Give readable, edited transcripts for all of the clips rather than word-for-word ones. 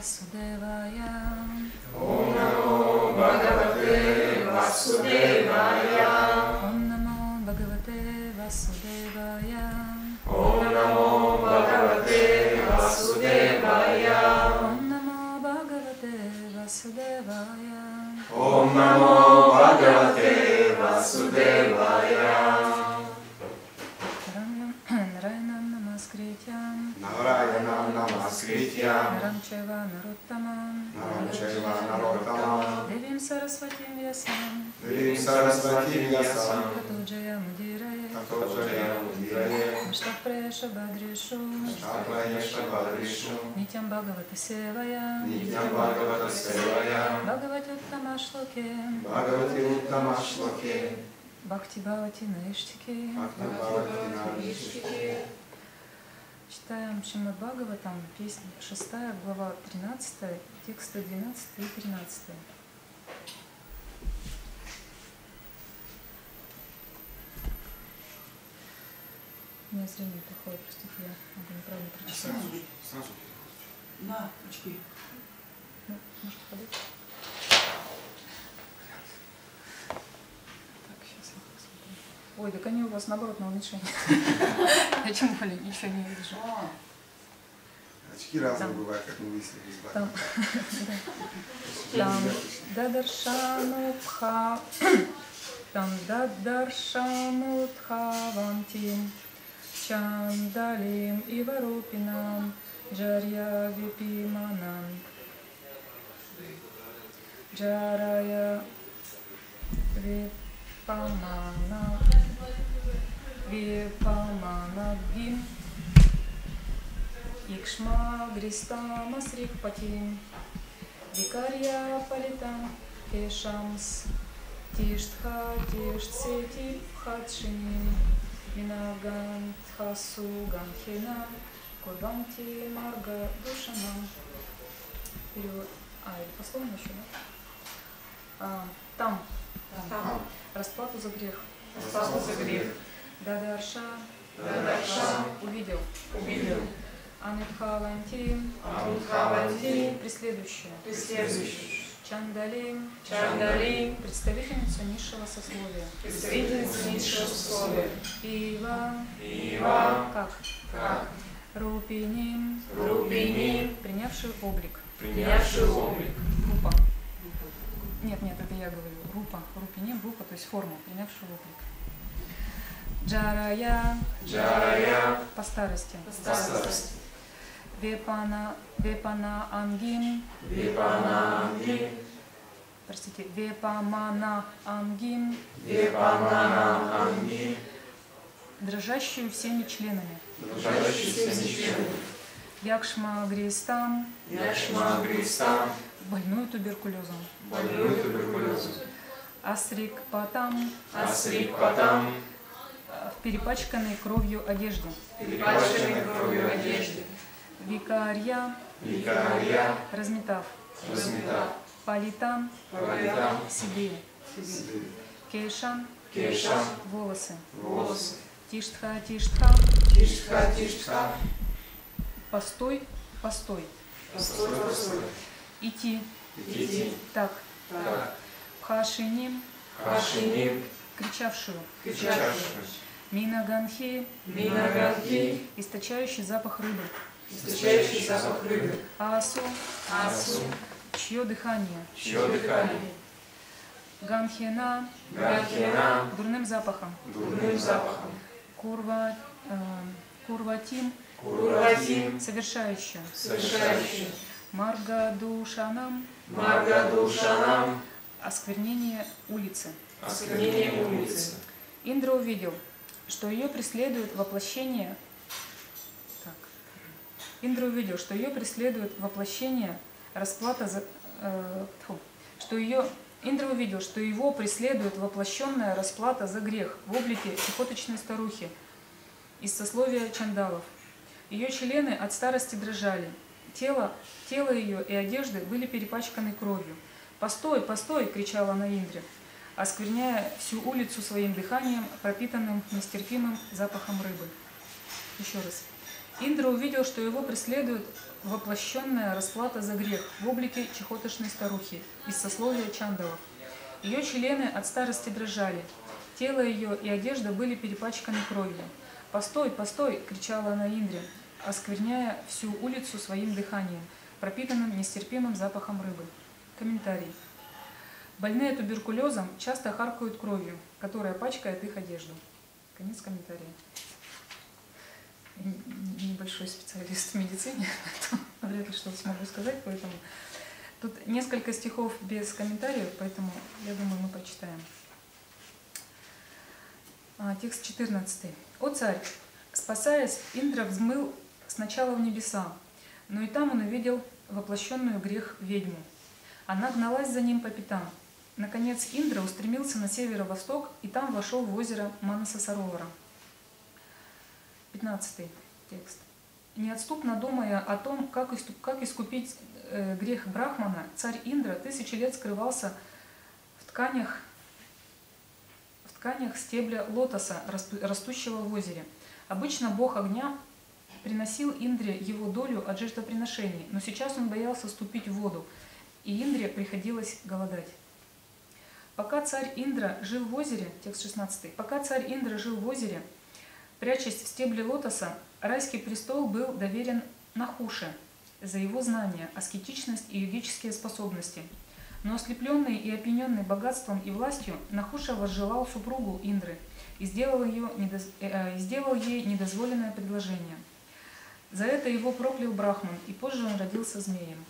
Vasudevaya. Om Namo Bhagavate Vasudevaya. Om Namo Bhagavate Vasudevaya. Om Namo Bhagavate Vasudevaya. Om Namo Bhagavate Vasudevaya. Om Namo Bhagavate Vasudevaya. Narayanam Namaskrityam. Narayanam Namaskrityam. Naram Chaiva Narottamam. Naram Chaiva Narottamam. Devim Saraswatim Vyasam. Devim Saraswatim Vyasam. Tato Jayamudiraye. Tato Jayamudiraye. Nishtapresha Badrishu. Nishtapresha Badrishu. Nityam Bhagavata Sevaya. Nityam Bhagavata Sevaya. Bhagavati Uttama Shloke. Bhagavati Uttama Shloke. Бхакти Бхавати Наиштики. Читаем Шримад Бхагаватам, песня 6, глава 13, тексты 12 и 13. У меня зрение плохое, простите, я могу неправильно прочитать. Сразу. На, очки. Ну, можете подать? Ой, так они у вас наоборот на уменьшение. Я тем более ничего не вижу. Очки разные бывают, как мы выяснили. Там Дадаршанутха, там Дадаршанутхавантим, Чандалим Иварупинам, Джарья Випиманам, Джарая Випаманагим, Икшма Гристама Срикпатим, Викарья Палитам Кешамс, Тиштха Тиштсети Пхатшини, Минагантхасу Ганхина, Курбанти Марга Душанам. Перевод. Это пословно еще, да? Там. Расплату за грех. Расплату за грех. Дадарша. Увидел. Анутхаванти. Преследующая. Чандалим. Представительница низшего сословия. Ива. Как? Рупиним. Принявший облик. Рупа. Нет, это я говорю. Рупиним, рупа, то есть форма, принявший облик. Джарая. По старости. Вепана ангим. Простите, Вепамана ангим. Дрожащую всеми членами. Якшма гристам. Больную туберкулезом. Асрик потам. В перепачканной кровью одежде. Викарья. Разметав. Палитам. Себе. Кейшам. Волосы. Тиштха. Постой. Идти. Так. Пхашиним. Кричавшую. Минаганхи. Источающий запах рыбы. Асу. Чье дыхание. Ганхена. Дурным запахом. Курватим. Совершающую. Маргадушанам. Осквернение улицы. Индра увидел, что ее преследует воплощение. Индра увидел, что ее преследует воплощение расплата за... Индра увидел, что его преследует воплощенная расплата за грех в облике чехоточной старухи из сословия чандалов. Ее члены от старости дрожали. Тело ее и одежды были перепачканы кровью. «Постой, постой!» — кричала она Индре, оскверняя всю улицу своим дыханием, пропитанным нестерпимым запахом рыбы. Еще раз. Индра увидел, что его преследует воплощенная расплата за грех в облике чехотошной старухи из сословия чандалов. Ее члены от старости дрожали, тело ее и одежда были перепачканы кровью. «Постой, постой!» – кричала она Индре, оскверняя всю улицу своим дыханием, пропитанным нестерпимым запахом рыбы. Комментарий. Больные туберкулезом часто харкают кровью, которая пачкает их одежду. Конец комментария. Я небольшой специалист в медицине, поэтому вряд ли что-то смогу сказать, поэтому тут несколько стихов без комментариев, поэтому я думаю, мы прочитаем. Текст 14. «О царь, спасаясь, Индра взмыл сначала в небеса, но и там он увидел воплощенную грех ведьму. Она гналась за ним по пятам. Наконец Индра устремился на северо-восток и там вошел в озеро Манаса-Саровара». 15 текст. «Неотступно думая о том, как искупить грех Брахмана, царь Индра 1000 лет скрывался в тканях стебля лотоса, растущего в озере. Обычно бог огня приносил Индре его долю от жертвоприношений, но сейчас он боялся ступить в воду, и Индре приходилось голодать. Пока царь Индра жил в озере, текст 16, пока царь Индра жил в озере, прячась в стебле лотоса, райский престол был доверен Нахуше за его знания, аскетичность и йогические способности. Но ослепленный и опьяненный богатством и властью, Нахуша возжелал супругу Индры и сделал ей недозволенное предложение. За это его проклял Брахман, и позже он родился змеем.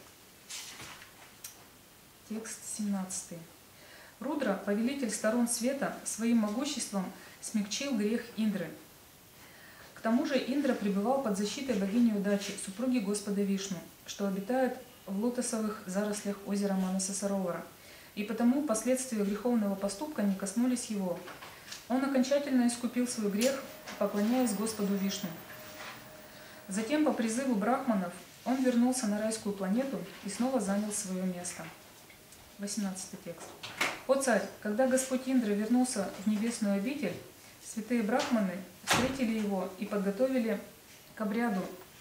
Текст 17. Рудра, повелитель сторон света, своим могуществом смягчил грех Индры. К тому же Индра пребывал под защитой богини удачи, супруги Господа Вишну, что обитает в лотосовых зарослях озера Манаса-Саровара, и потому последствия греховного поступка не коснулись его. Он окончательно искупил свой грех, поклоняясь Господу Вишну. Затем, по призыву брахманов, он вернулся на райскую планету и снова занял свое место. 18 текст. «О царь, когда Господь Индра вернулся в небесную обитель, святые брахманы встретили его и подготовили к обряду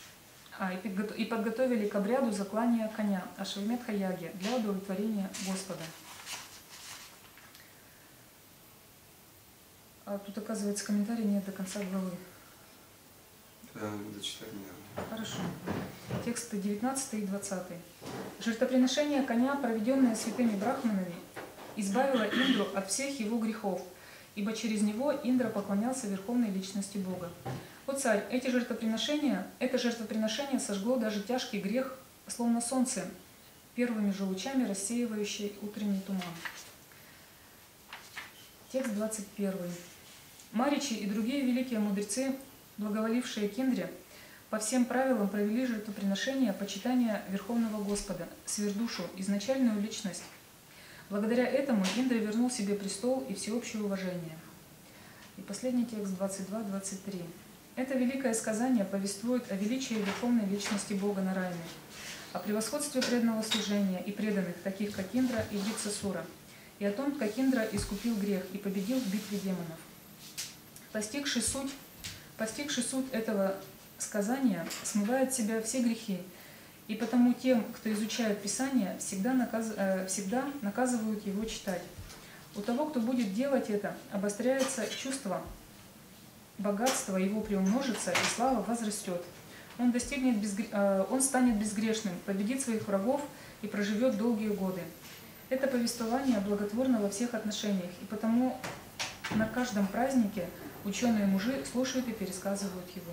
заклания коня Ашвамедха-яги для удовлетворения Господа». А тут, оказывается, комментарий нет до конца главы. Да, буду читать, наверное. Хорошо. Тексты 19 и 20. «Жертвоприношение коня, проведенное святыми брахманами, избавило Индру от всех его грехов, ибо через него Индра поклонялся верховной личности Бога. О царь, это жертвоприношение сожгло даже тяжкий грех, словно солнце, первыми же лучами рассеивающий утренний туман». Текст 21. «Маричи и другие великие мудрецы, благоволившие к Индре, по всем правилам провели жертвоприношение почитания Верховного Господа, сверхдушу, изначальную личность. Благодаря этому Индра вернул себе престол и всеобщее уважение». И последний текст 22-23. «Это великое сказание повествует о величии Верховной личности Бога Нараяны, о превосходстве преданного служения и преданных, таких как Индра и Врицасура, и о том, как Индра искупил грех и победил в битве демонов. Постигший суть этого сказания смывает с себя все грехи, и потому тем, кто изучает Писание, всегда наказывают его читать. У того, кто будет делать это, обостряется чувство, богатство его приумножится, и слава возрастет. Он станет безгрешным, победит своих врагов и проживет долгие годы. Это повествование благотворно во всех отношениях, и потому на каждом празднике ученые-мужи слушают и пересказывают его».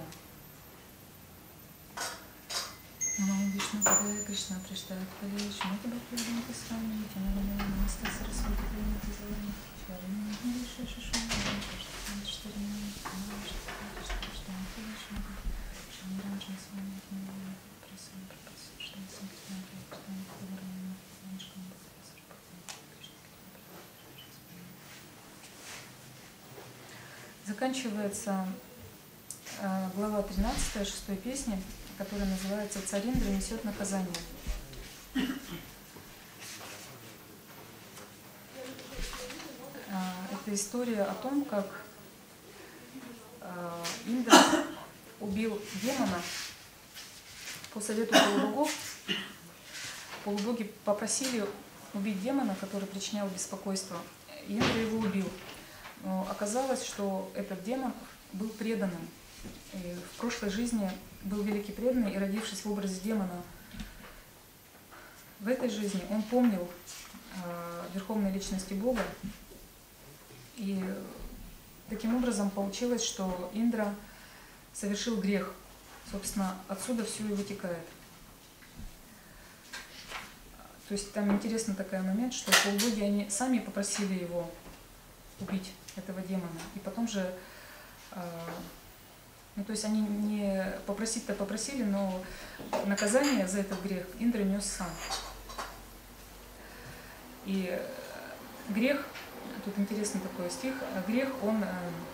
Вишну Падая Кришна Приштат Палей Шмата Бхактивиданта Свами Тянарана Намаста Сарасвати Пранити Залани Чарани Миша Шишуна Шишта Штарина Шишта Шишта Шамиранджан Свами Тянарана Прасана Прапаса Шишта Санкитана Прапастана Паварана Манишкам Бхактиваса Заканчивается глава 13 шестой песни, которая называется «Царь Индра несет наказание». Это история о том, как Индра убил убил демона по совету полубоги попросили убить демона, который причинял беспокойство. Индра его убил. Но оказалось, что этот демон был преданным. И в прошлой жизни был великий преданный, и родившись в образе демона, в этой жизни он помнил верховной личности Бога. И таким образом получилось, что Индра совершил грех. Собственно, отсюда все и вытекает. То есть там интересный такой момент, что полубоги, они сами попросили его убить, этого демона. И потом же, ну то есть они не попросить-то попросили, но наказание за этот грех Индра нес сам. И грех, тут интересный такой стих, грех, он...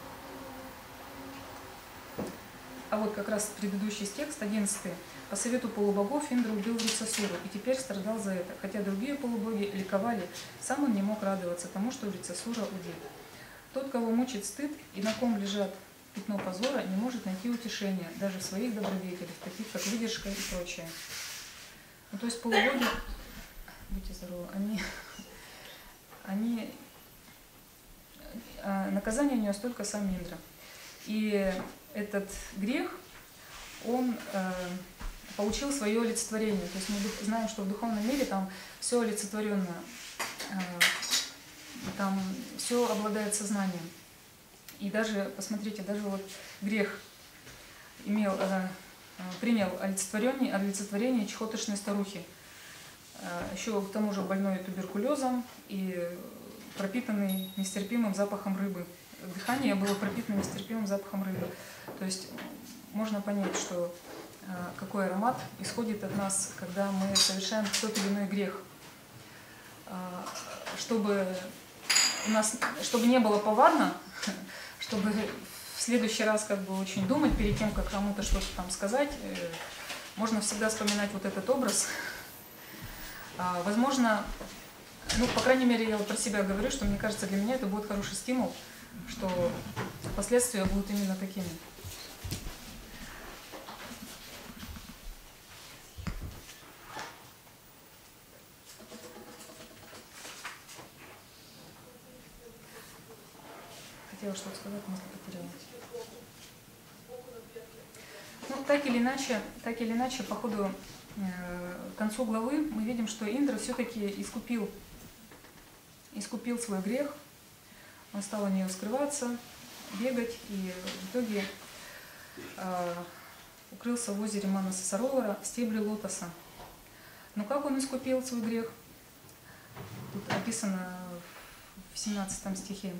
А вот как раз предыдущий текст, 11. По совету полубогов Индра убил Врицасуру и теперь страдал за это. Хотя другие полубоги ликовали, сам он не мог радоваться тому, что Врицасура убит. Тот, кого мучит стыд и на ком лежат пятно позора, не может найти утешения даже в своих добродетелях, таких как выдержка и прочее. Ну, то есть полубоги, будьте здоровы, наказание нес только сам Индра. И этот грех, он получил свое олицетворение. То есть мы знаем, что в духовном мире там все олицетворенно, там все обладает сознанием. И даже, посмотрите, даже вот грех принял олицетворение чехоточной старухи. Еще к тому же больной туберкулезом и пропитанный нестерпимым запахом рыбы. Дыхание было пропитано нестерпимым запахом рыбы. То есть можно понять, что какой аромат исходит от нас, когда мы совершаем тот или иной грех. Чтобы не было повадно, чтобы в следующий раз как бы очень думать перед тем, как кому-то что-то там сказать, можно всегда вспоминать вот этот образ. Возможно, ну, по крайней мере, я вот про себя говорю, что мне кажется, для меня это будет хороший стимул, что последствия будут именно такими. Хотела что-то сказать, мысль потеряла. Ну, так или иначе, по ходу к концу главы мы видим, что Индра все-таки искупил свой грех. Он стал от нее скрываться, бегать, и в итоге укрылся в озере Манаса Саровара в стебле лотоса. Но как он искупил свой грех? Тут описано в 17 стихе.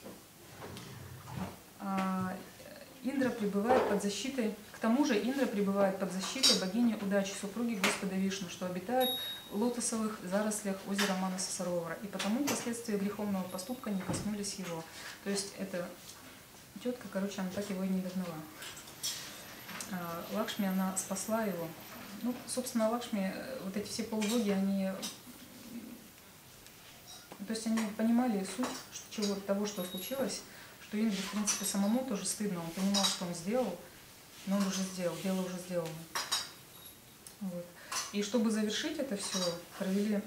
Индра пребывает под защитой, к тому же Индра пребывает под защитой богини удачи, супруги Господа Вишну, что обитает в лотосовых зарослях озера Манаса Саровара, и потому последствия греховного поступка не коснулись его. То есть эта тетка, короче, она так его и не догнала. Лакшми, она спасла его. Ну, собственно, Лакшми, вот эти все полубоги, они понимали суть того, что случилось, что Индре, в принципе, самому тоже стыдно. Он понимал, что он сделал, но он уже сделал, дело уже сделано. Вот. И чтобы завершить это все, провели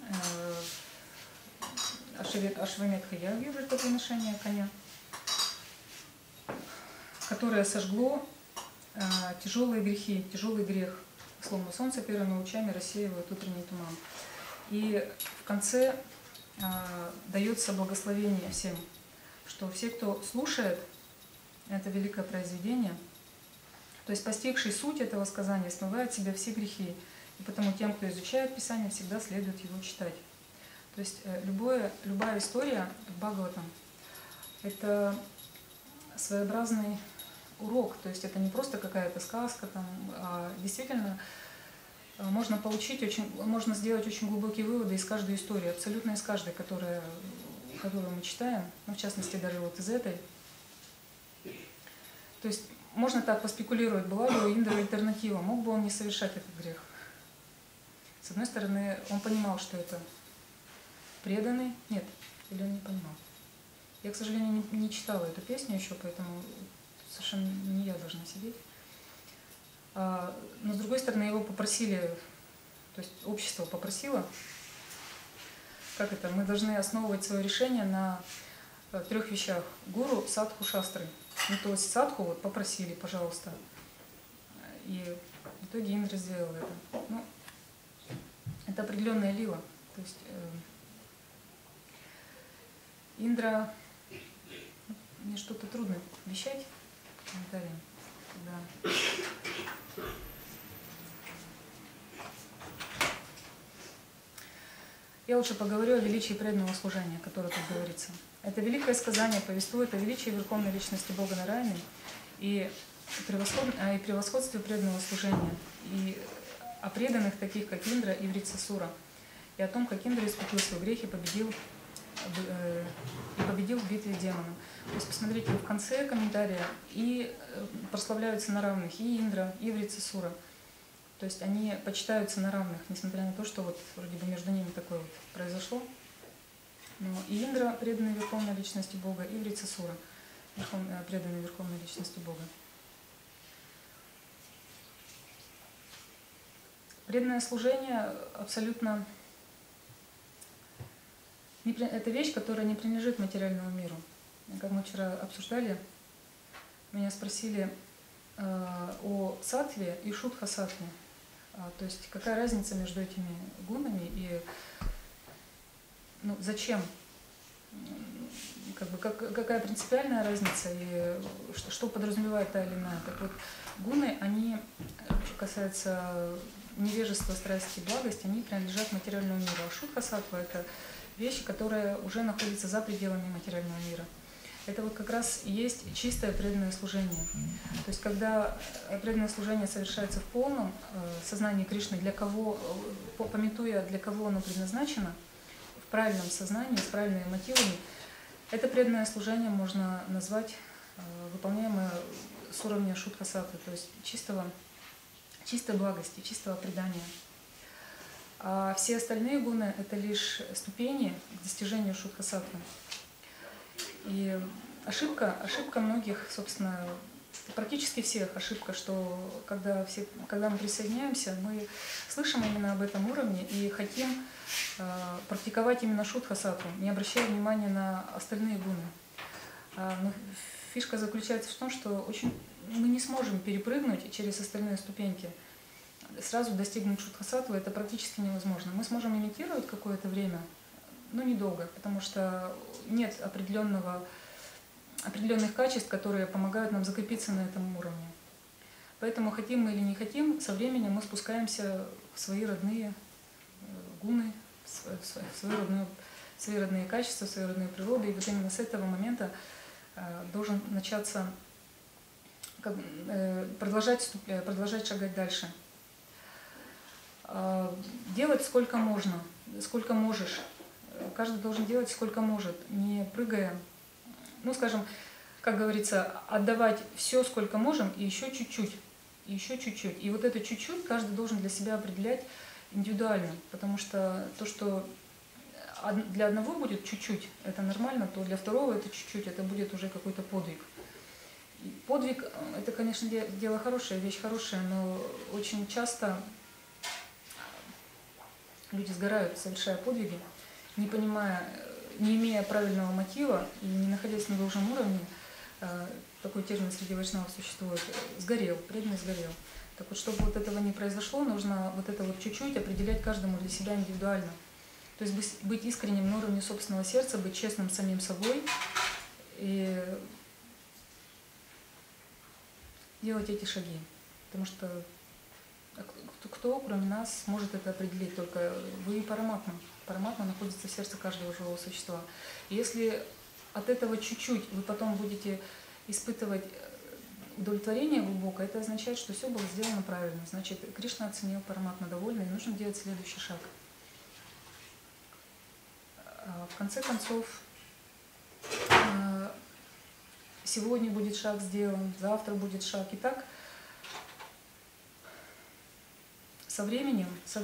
Ашвамедха-ягью, жертвоприношение коня, которое сожгло тяжелые грехи, тяжелый грех. Словно солнце первыми лучами рассеивает утренний туман. И в конце дается благословение всем, что все, кто слушает это великое произведение, то есть постигший суть этого сказания, смывает в себя все грехи. И потому тем, кто изучает Писание, всегда следует его читать. То есть любая история в Бхагаватам – это своеобразный урок. То есть это не просто какая-то сказка, а действительно можно сделать очень глубокие выводы из каждой истории, абсолютно из каждой, которую мы читаем, ну, в частности, даже вот из этой. То есть можно так поспекулировать, была ли у Индры альтернатива, мог бы он не совершать этот грех. С одной стороны, он понимал, что это преданный, нет, или он не понимал. Я, к сожалению, не читала эту песню еще, поэтому совершенно не я должна сидеть. Но с другой стороны его попросили, то есть общество попросило, как это, мы должны основывать свое решение на 3 вещах: гуру, садху, шастры. Ну, то есть садху вот попросили, пожалуйста. И в итоге Индра сделал это. Ну, это определенная лила. То есть Индра, мне что-то трудно вещать комментарием. Да. Я лучше поговорю о величии преданного служения, которое тут говорится. Это великое сказание повествует о величии Верховной Личности Бога Нараяны и превосходстве преданного служения, и о преданных таких, как Индра и Врицасура, и о том, как Индра искупил свой грех и победил в битве с демоном. То есть посмотрите, в конце комментария и прославляются на равных и Индра, и Врицасура. То есть они почитаются на равных, несмотря на то, что вот вроде бы между ними такое вот произошло. Но и Индра преданный Верховной Личности Бога, и Врицасура преданный Верховной Личности Бога. Преданное служение абсолютно... Это вещь, которая не принадлежит материальному миру. Как мы вчера обсуждали, меня спросили о саттве и шудха-саттве. То есть какая разница между этими гунами и зачем? Какая принципиальная разница и что подразумевает та или иная. Так вот, гуны, они, что касается невежества, страсти и благости, они принадлежат материальному миру. А шудха-саттва — это вещи, которые уже находятся за пределами материального мира. Это вот как раз и есть чистое преданное служение. То есть когда преданное служение совершается в полном сознании Кришны, для кого, памятуя, для кого оно предназначено, в правильном сознании, с правильными мотивами, это преданное служение можно назвать выполняемое с уровня шудха-саттвы, то есть чистой благости, чистого предания. А все остальные гуны — это лишь ступени к достижению шудха-саттвы. И ошибка многих, собственно, практически всех ошибка, что когда мы присоединяемся, мы слышим именно об этом уровне и хотим практиковать именно шудха-саттву, не обращая внимания на остальные гуны. Но фишка заключается в том, что мы не сможем перепрыгнуть через остальные ступеньки. Сразу достигнуть шудха-саттвы — это практически невозможно. Мы сможем имитировать какое-то время, но недолго, потому что нет определенных качеств, которые помогают нам закрепиться на этом уровне. Поэтому, хотим мы или не хотим, со временем мы спускаемся в свои родные гуны, в свои родные качества, в свои родные природы. И вот именно с этого момента должен начаться, продолжать шагать дальше. Делать сколько можно, сколько можешь. Каждый должен делать сколько может, не прыгая. Скажем, как говорится, отдавать все, сколько можем, и еще чуть-чуть, и еще чуть-чуть. И вот это чуть-чуть каждый должен для себя определять индивидуально, потому что то, что для одного будет чуть-чуть, это нормально, то для второго это чуть-чуть, это будет уже какой-то подвиг. И подвиг — это, конечно, дело хорошее, вещь хорошая, но очень часто люди сгорают, совершая подвиги, не понимая, не имея правильного мотива и не находясь на должном уровне. Такой термин среди вайшнавов существует: сгорел, преданный сгорел. Так вот, чтобы вот этого не произошло, нужно вот это вот чуть-чуть определять каждому для себя индивидуально. То есть быть искренним на уровне собственного сердца, быть честным с самим собой и делать эти шаги. Потому что кто, кроме нас, может это определить? Только вы и Параматма. Параматма находится в сердце каждого живого существа. И если от этого чуть-чуть вы потом будете испытывать удовлетворение глубокое, это означает, что все было сделано правильно. Значит, Кришна оценил, Параматма довольна, и нужно делать следующий шаг. В конце концов, сегодня будет шаг сделан, завтра будет шаг. И так со временем,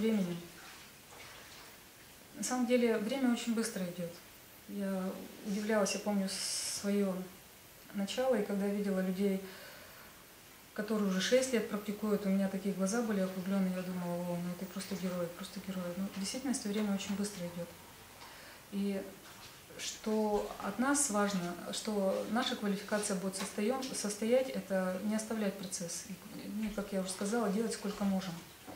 на самом деле время очень быстро идет. Я удивлялась, я помню свое начало, и когда я видела людей который уже 6 лет практикует. У меня такие глаза были округленные, я думала, о, ну это просто герой, просто герой. Но в действительности время очень быстро идет. И что от нас важно, что наша квалификация будет состоять, это не оставлять процесс. И, как я уже сказала, делать сколько можем.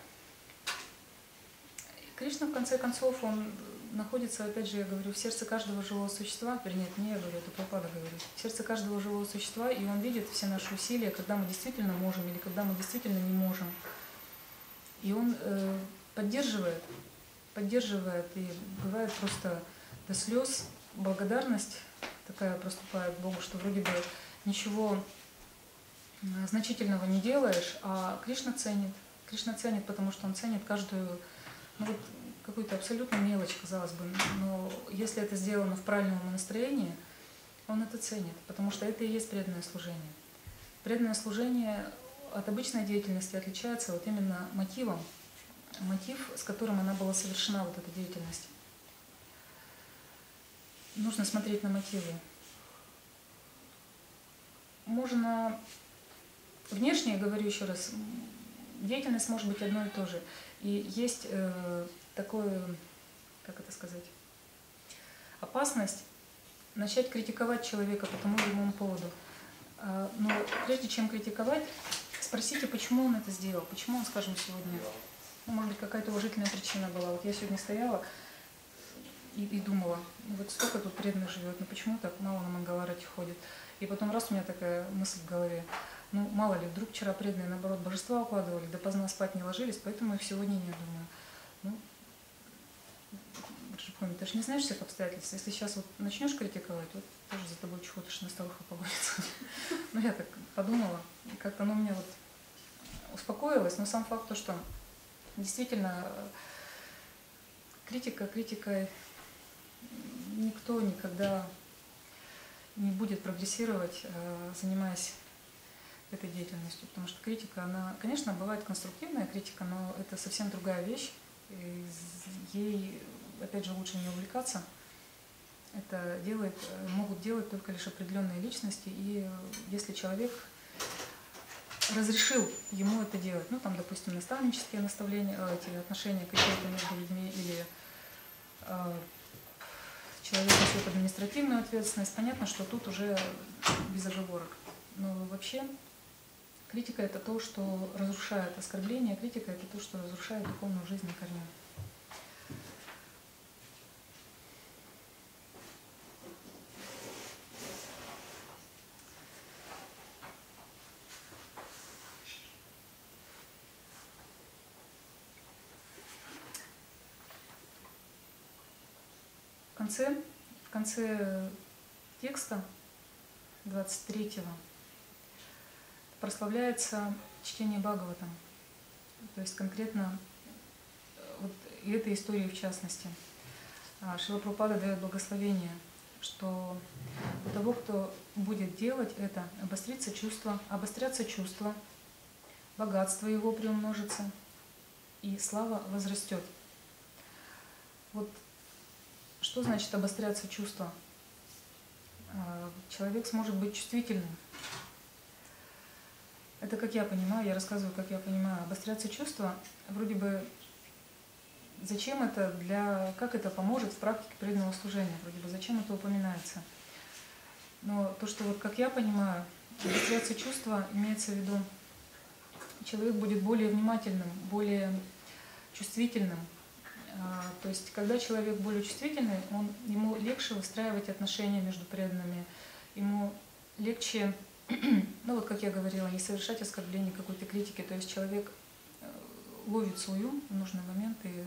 Кришна, в конце концов, он находится, опять же, я говорю, в сердце каждого живого существа, вернее, не я говорю, это Прабхупада говорит, в сердце каждого живого существа, и он видит все наши усилия, когда мы действительно можем или когда мы действительно не можем. И он поддерживает, и бывает просто до слез благодарность такая проступает Богу, что вроде бы ничего значительного не делаешь, а Кришна ценит. Кришна ценит, потому что он ценит каждую, ну вот, какую-то абсолютно мелочь, казалось бы, но если это сделано в правильном настроении, он это ценит, потому что это и есть преданное служение. Преданное служение от обычной деятельности отличается вот именно мотивом, мотив, с которым она была совершена, вот эта деятельность. Нужно смотреть на мотивы. Можно, внешне, я говорю еще раз, деятельность может быть одно и то же. И есть такое, как это сказать, опасность начать критиковать человека по тому или иному поводу. Но прежде чем критиковать, спросите, почему он это сделал, почему он, скажем, сегодня, ну, может быть, какая-то уважительная причина была. Вот я сегодня стояла и думала, ну, вот сколько тут преданных живет, ну почему так мало на Мангаларати ходит. И потом раз у меня такая мысль в голове, ну мало ли, вдруг вчера преданные, наоборот, божества укладывали, допоздна спать не ложились, поэтому их сегодня нет, думаю. Ну, ты же не знаешь всех обстоятельств. Если сейчас вот начнешь критиковать, вот тоже за тобой чего-то на старуха погонится. Ну я так подумала, и как-то оно меня вот успокоилось, но сам факт то, что действительно критикой никто никогда не будет прогрессировать, занимаясь этой деятельностью, потому что критика, она, конечно, бывает конструктивная критика, но это совсем другая вещь, и ей, опять же, лучше не увлекаться. Это могут делать только лишь определенные личности, и если человек разрешил ему это делать, ну там, допустим, наставнические наставления, эти отношения какие-то между людьми, или человек несет административную ответственность, понятно, что тут уже без оговорок. Но вообще критика — это то, что разрушает оскорбление, критика — это то, что разрушает духовную жизнь на корню. В конце текста 23-го прославляется чтение Бхагаватам, то есть конкретно вот и этой истории в частности. Шрила Прабхупада дает благословение, что у того, кто будет делать это, обострятся чувства, богатство его приумножится, и слава возрастет. Вот что значит обостряться чувства? Человек сможет быть чувствительным. Это как я понимаю, я рассказываю, как я понимаю. Обостряться чувства, вроде бы, зачем это, как это поможет в практике преданного служения, вроде бы, зачем это упоминается. Но то, что вот как я понимаю, обостряться чувства, имеется в виду, человек будет более внимательным, более чувствительным. То есть, когда человек более чувствительный, ему легче выстраивать отношения между преданными, ему легче, ну вот как я говорила, не совершать оскорблений, какой-то критики. То есть человек ловит свой ум в нужный момент и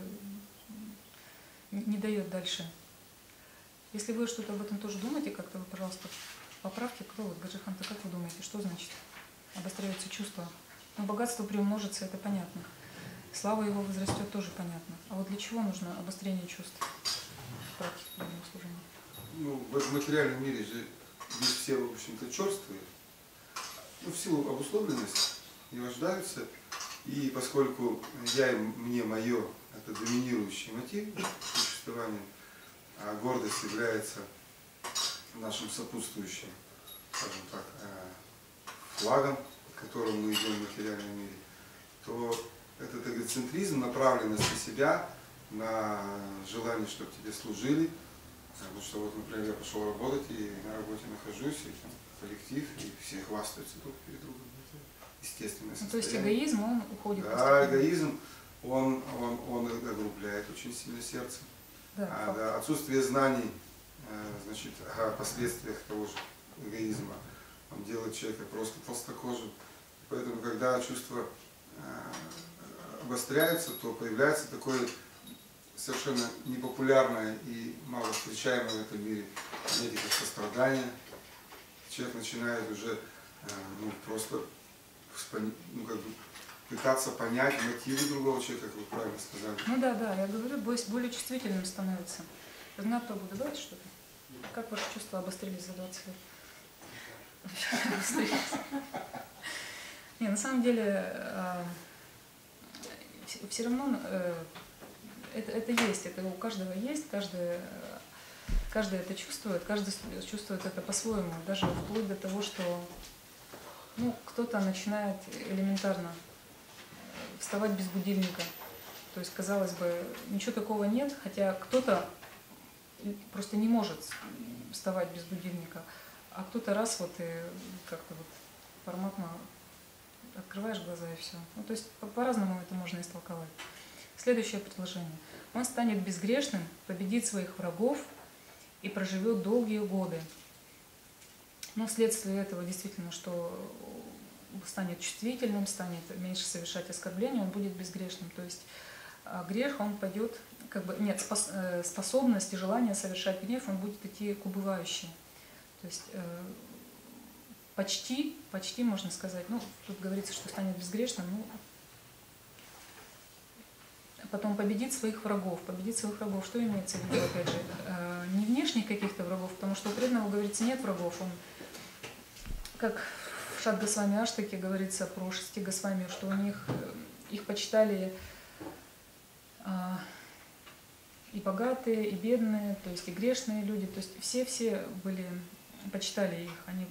не дает дальше. Если вы что-то об этом тоже думаете, как-то вы, пожалуйста, поправьте, кто вот, Гаджиханта, как вы думаете, что значит обостряются чувства? Но богатство приумножится, это понятно. Слава его возрастет, тоже понятно. А вот для чего нужно обострение чувств в практике преданного служения? Ну, в материальном мире же здесь все, в общем-то, черствые. Ну, в силу обусловленности не рождаются. И поскольку мне, мое, это доминирующий мотив существования, а гордость является нашим сопутствующим, скажем так, флагом, которым мы идем в материальном мире, то этот эгоцентризм, направленность на себя, на желание, чтобы тебе служили. Потому что вот, например, я пошел работать и на работе нахожусь, и там коллектив, и все хвастаются друг перед другом. Это естественное состояние. То есть эгоизм, он уходит. Да, эгоизм, он огрубляет очень сильно сердце. Да, Да, отсутствие знаний, значит, о последствиях того же эгоизма, он делает человека просто толстокожим. Поэтому, когда чувства обостряются, то появляется такое совершенно непопулярное и мало встречаемое в этом мире понятие как сострадание. Человек начинает уже просто как бы пытаться понять мотивы другого человека, как вы правильно сказали. Ну да, я говорю, более чувствительным становится. Знак Прабу, добавить что-то? Как ваши чувства обострились за 20 лет? Не, на самом деле, все равно это есть, это у каждого есть, каждый это чувствует, каждый чувствует это по-своему, даже вплоть до того, что кто-то начинает элементарно вставать без будильника. То есть, казалось бы, ничего такого нет, хотя кто-то просто не может вставать без будильника, а кто-то раз вот и как-то вот форматно открываешь глаза и все. Ну, то есть по-разному это можно истолковать. Следующее предложение. Он станет безгрешным, победит своих врагов и проживет долгие годы. Но вследствие этого действительно, что станет чувствительным, станет меньше совершать оскорбления, он будет безгрешным. То есть грех, он пойдет, нет, способность и желание совершать гнев, он будет идти к убывающей. То есть почти можно сказать, тут говорится, что станет безгрешным, потом победит своих врагов. Победит своих врагов, что имеется в виду, опять же, не внешних каких-то врагов, потому что у преданного, говорится, нет врагов. Он, как в Шат Госвами Аштаке говорится про 6 Госвами, что у них их почитали и богатые, и бедные, то есть и грешные люди, то есть все почитали их. Они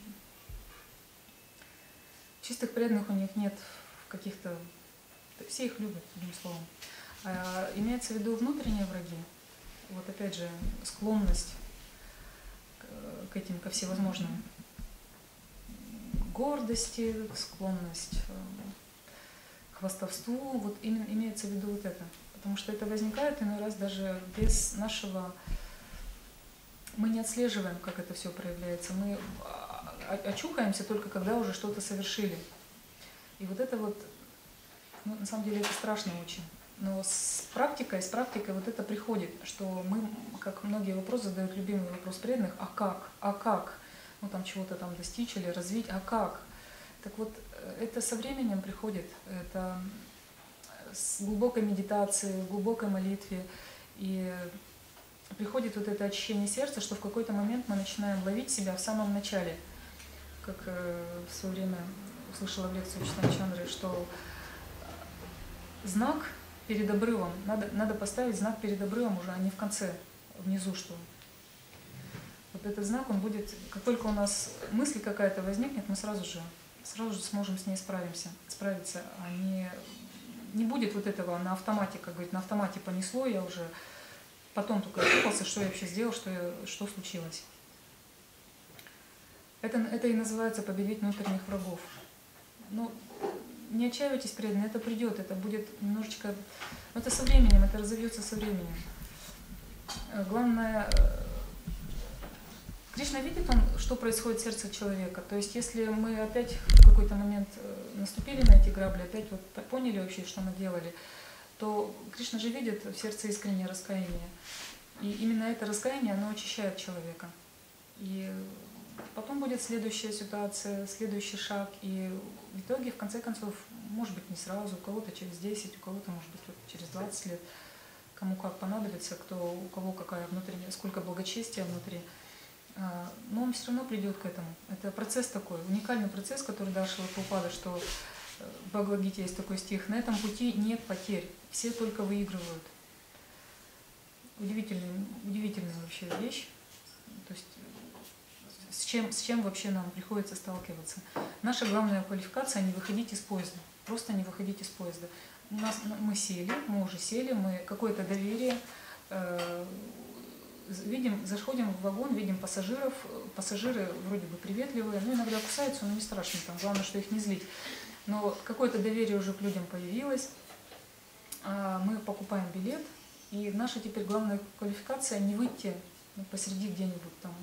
чистых преданных у них нет каких-то, все их любят, одним словом. Имеется в виду внутренние враги, вот опять же склонность ко всевозможным гордости, склонность к хвастовству, вот именно имеется в виду вот это. Потому что это возникает иной раз даже без нашего... Мы не отслеживаем, как это все проявляется. Мы очухаемся только когда уже что-то совершили. И вот это вот, на самом деле это страшно очень. Но с практикой вот это приходит, что мы, как многие вопросы задают, любимый вопрос преданных, а как? А как? Там чего-то там достичь или развить, а как? Так вот, это со временем приходит, это с глубокой медитацией, глубокой молитве, и приходит вот это очищение сердца, что в какой-то момент мы начинаем ловить себя в самом начале. Как в свое время услышала в лекции Читани Чандры, что знак перед обрывом, надо поставить знак перед обрывом уже, а не в конце, внизу, что вот этот знак, он будет, как только у нас мысль какая-то возникнет, мы сразу же сможем с ней справиться, а не будет вот этого на автомате, как говорит, на автомате понесло, я уже потом только очухался, что я вообще сделал, что случилось. Это и называется победить внутренних врагов. Не отчаивайтесь, преданные, это придет, это будет немножечко... это со временем, это разовьется со временем. Главное, Кришна видит, что происходит в сердце человека. То есть, если мы опять в какой-то момент наступили на эти грабли, опять вот поняли вообще, что мы делали, то Кришна же видит в сердце искреннее раскаяние. И именно это раскаяние, оно очищает человека. И потом будет следующая ситуация, следующий шаг, и в итоге, в конце концов, может быть, не сразу, у кого-то через 10, у кого-то, может быть, через 20 лет, кому как понадобится, у кого какая внутренняя, сколько благочестия внутри, но он все равно придет к этому. Это процесс такой, уникальный процесс, который дал Шрила Прабхупада, что в Бхагавад-гите есть такой стих: на этом пути нет потерь, все только выигрывают. Удивительная вообще вещь. То есть с чем вообще нам приходится сталкиваться. Наша главная квалификация — не выходить из поезда. Просто не выходить из поезда. Мы уже сели, мы какое-то доверие видим, заходим в вагон, видим пассажиров, пассажиры вроде бы приветливые, но иногда кусаются, но не страшно, там, главное, что их не злить. Но какое-то доверие уже к людям появилось, мы покупаем билет, и наша теперь главная квалификация — не выйти посреди где-нибудь там,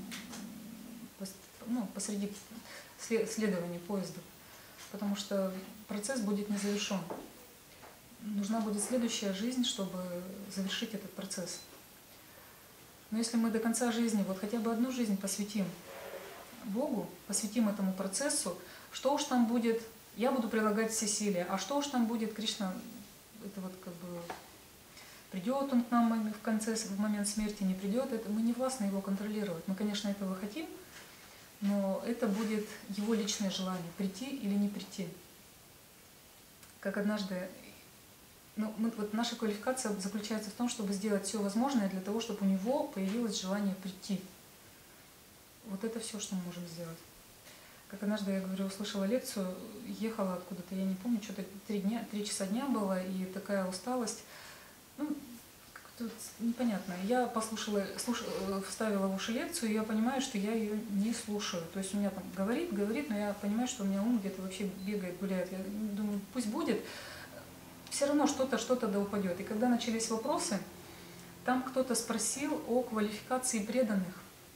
посреди следования поезда, потому что процесс будет не завершен. Нужна будет следующая жизнь, чтобы завершить этот процесс. Но если мы до конца жизни, вот хотя бы одну жизнь посвятим Богу, посвятим этому процессу, что уж там будет, я буду прилагать все силы, а что уж там будет, Кришна, это вот как бы придет он к нам в момент смерти, не придет, это мы не властны его контролировать. Мы, конечно, этого хотим, но это будет его личное желание, прийти или не прийти. Как однажды, вот наша квалификация заключается в том, чтобы сделать все возможное для того, чтобы у него появилось желание прийти. Вот это все, что мы можем сделать. Как однажды, я говорю, услышала лекцию, ехала откуда-то, я не помню, что-то 3 часа дня было, и такая усталость, как-то непонятно. Я послушала, вставила в уши лекцию, и я понимаю, что я ее не слушаю. То есть у меня там говорит, но я понимаю, что у меня ум где-то вообще бегает, гуляет. Я думаю, пусть будет, все равно что-то да упадет. И когда начались вопросы, там кто-то спросил о квалификации преданных.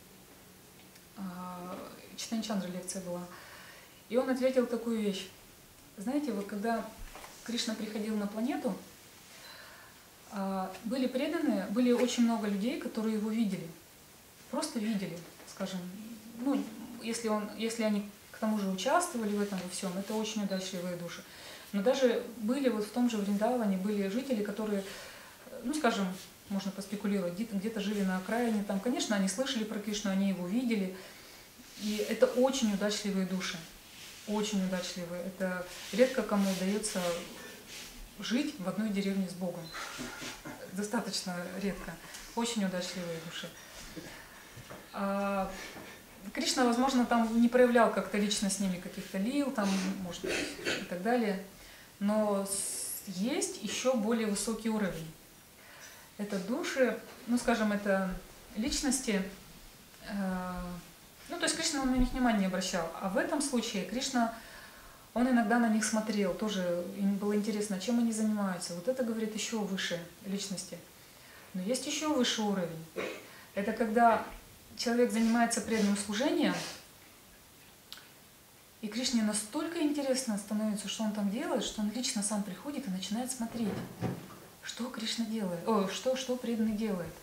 Чайтанья Чандра лекция была. И он ответил такую вещь. Знаете, вот когда Кришна приходил на планету, были преданные, были очень много людей, которые его видели. Просто видели, скажем. Если они к тому же участвовали в этом во всем, это очень удачливые души. Но даже были вот в том же Вриндаване, были жители, которые, скажем, можно поспекулировать, где-то жили на окраине, там, конечно, они слышали про Кришну, они его видели. И это очень удачливые души, очень удачливые. Это редко кому удается жить в одной деревне с Богом. Достаточно редко. Очень удачливые души. Кришна, возможно, там не проявлял как-то лично с ними каких-то лил, там, может быть, и так далее. Но есть еще более высокий уровень. Это души, скажем, это личности. То есть Кришна на них внимания не обращал. А в этом случае Кришна, он иногда на них смотрел, тоже им было интересно, чем они занимаются. Вот это, говорит, еще выше личности. Но есть еще высший уровень. Это когда человек занимается преданным служением, и Кришне настолько интересно становится, что он там делает, что он лично сам приходит и начинает смотреть, что Кришна делает, что преданный делает.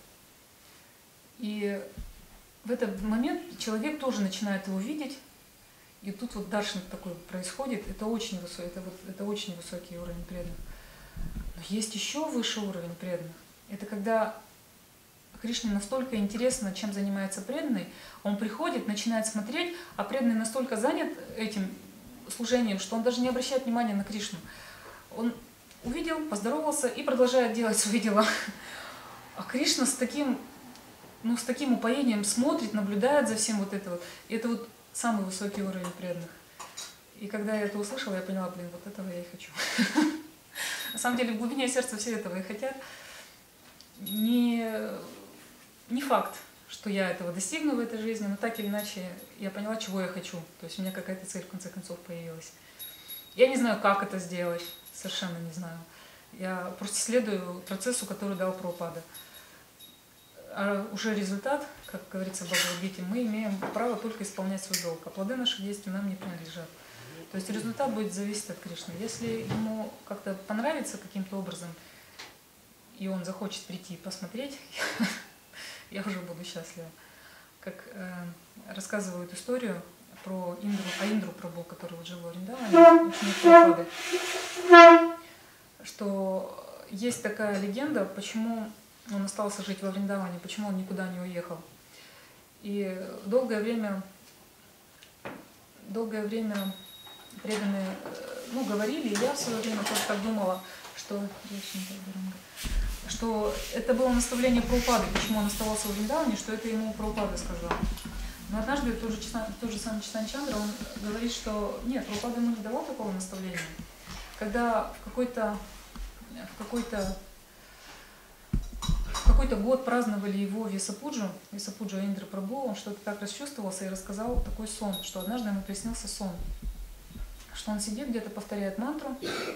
И в этот момент человек тоже начинает его видеть, и тут вот даршан такой происходит, это очень высокий уровень преданных. Но есть еще выше уровень преданных. Это когда Кришне настолько интересно, чем занимается преданный, он приходит, начинает смотреть, а преданный настолько занят этим служением, что он даже не обращает внимания на Кришну. Он увидел, поздоровался и продолжает делать свои дела. А Кришна с таким упоением смотрит, наблюдает за всем вот это вот. И это вот самый высокий уровень преданных. И когда я это услышала, я поняла, вот этого я и хочу. На самом деле в глубине сердца все этого и хотят. Не факт, что я этого достигну в этой жизни, но так или иначе я поняла, чего я хочу. То есть у меня какая-то цель в конце концов появилась. Я не знаю, как это сделать, совершенно не знаю. Я просто следую процессу, который дал Прабхупада. А уже результат, как говорится в Бхагавад-гите, мы имеем право только исполнять свой долг, а плоды наших действий нам не принадлежат. То есть результат будет зависеть от Кришны. Если ему как-то понравится каким-то образом, и он захочет прийти и посмотреть, я уже буду счастлива. Как рассказывают историю про Индру Прабху, который вот жил в Вриндаване, ученик Прабхупады, что есть такая легенда, почему он остался жить во Вриндаване, почему он никуда не уехал. И долгое время преданные говорили, и я в свое время тоже так думала, что это было наставление Прабхупады, почему он оставался в Вриндаване, что это ему Прабхупада сказал. Но однажды тот же самый Чайтанья Чандра, он говорит, что нет, Прабхупада ему не давал такого наставления. Когда в какой-то год праздновали его Весапуджу Индра Прабху, он что-то так расчувствовался и рассказал такой сон, что однажды ему приснился сон, что он сидит где-то, повторяет мантру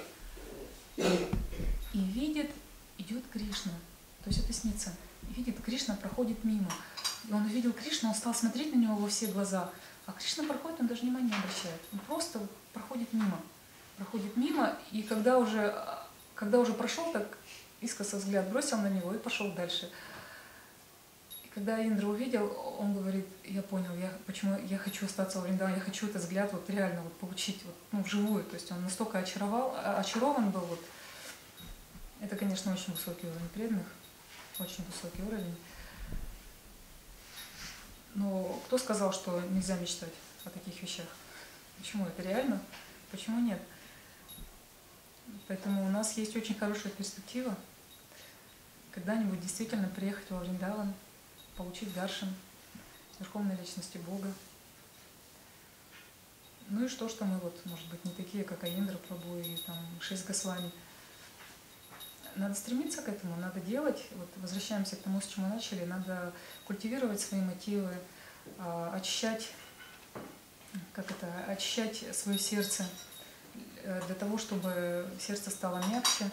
и видит, идет Кришна, то есть это снится, и видит, Кришна проходит мимо. И он увидел Кришну, он стал смотреть на него во все глаза, а Кришна проходит, он даже внимания не обращает, он просто проходит мимо, и когда уже прошел, так искоса взгляд бросил на него и пошел дальше. И когда Индра увидел, он говорит, я понял, почему я хочу остаться во Вриндаване, я хочу этот взгляд вот реально вот получить вот, вживую. То есть он настолько очарован был. Вот. Это, конечно, очень высокий уровень преданных, очень высокий уровень. Но кто сказал, что нельзя мечтать о таких вещах? Почему это реально? Почему нет? Поэтому у нас есть очень хорошая перспектива когда-нибудь действительно приехать во Вриндаван, получить даршан Верховной Личности Бога. Ну и что мы вот, может быть, не такие, как Индра Прабху и там 6 Госвами. Надо стремиться к этому, надо делать. Вот возвращаемся к тому, с чего начали. Надо культивировать свои мотивы, очищать свое сердце, для того, чтобы сердце стало мягче,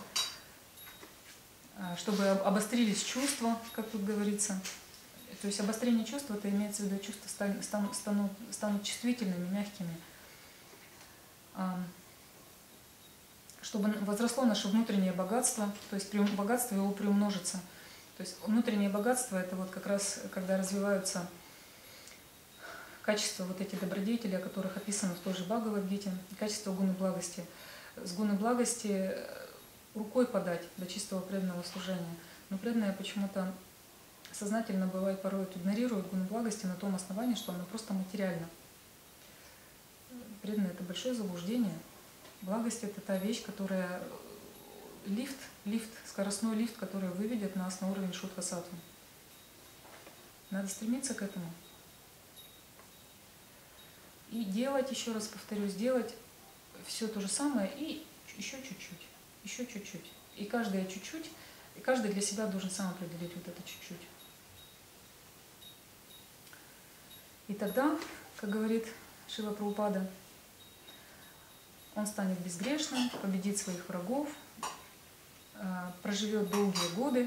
чтобы обострились чувства, как тут говорится. То есть обострение чувств, это имеется в виду, чувства станут чувствительными, мягкими. Чтобы возросло наше внутреннее богатство, то есть богатство его приумножится. То есть внутреннее богатство — это вот как раз, когда развиваются качества, вот эти добродетели, о которых описано в той же Бхагавад-гите, качество гуны благости. С гуны благости рукой подать до чистого преданного служения. Но преданные почему-то сознательно, бывает, порой игнорируют гуну благости на том основании, что она просто материальна. Преданные — это большое заблуждение. Благость — это та вещь, которая скоростной лифт, который выведет нас на уровень шудха-саттвы. Надо стремиться к этому. И делать, еще раз повторюсь, делать все то же самое и еще чуть-чуть. И каждое чуть-чуть, и каждый для себя должен сам определить вот это чуть-чуть. И тогда, как говорит Шрила Прабхупада, он станет безгрешным, победит своих врагов, проживет долгие годы.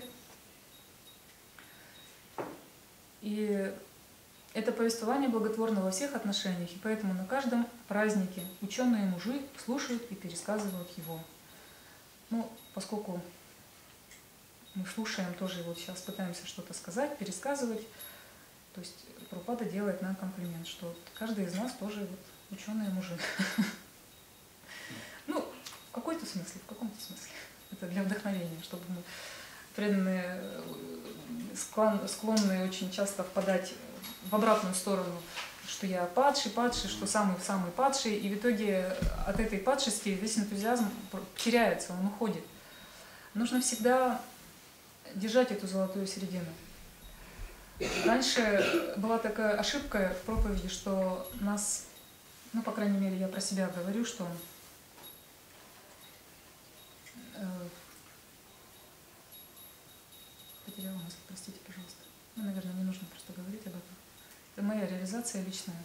И это повествование благотворно во всех отношениях, и поэтому на каждом празднике ученые-мужи слушают и пересказывают его. Ну, поскольку мы слушаем тоже, вот сейчас пытаемся что-то сказать, пересказывать, то есть Прабхупада делает нам комплимент, что каждый из нас тоже вот ученые-мужи. Ну, в каком-то смысле. Это для вдохновения, чтобы мы преданные, склонны очень часто впадать в обратную сторону, что я падший, что самый падший, и в итоге от этой падшести весь энтузиазм теряется, он уходит. Нужно всегда держать эту золотую середину. Раньше была такая ошибка в проповеди, что нас, ну, по крайней мере, я про себя говорю, что потеряла мысль, простите, пожалуйста. Ну, наверное, не нужно просто говорить об этом. Это моя реализация личная.